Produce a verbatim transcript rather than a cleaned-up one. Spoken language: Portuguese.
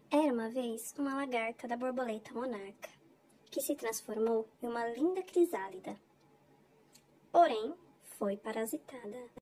Era uma vez uma lagarta da borboleta monarca, que se transformou em uma linda crisálida. Porém, foi parasitada.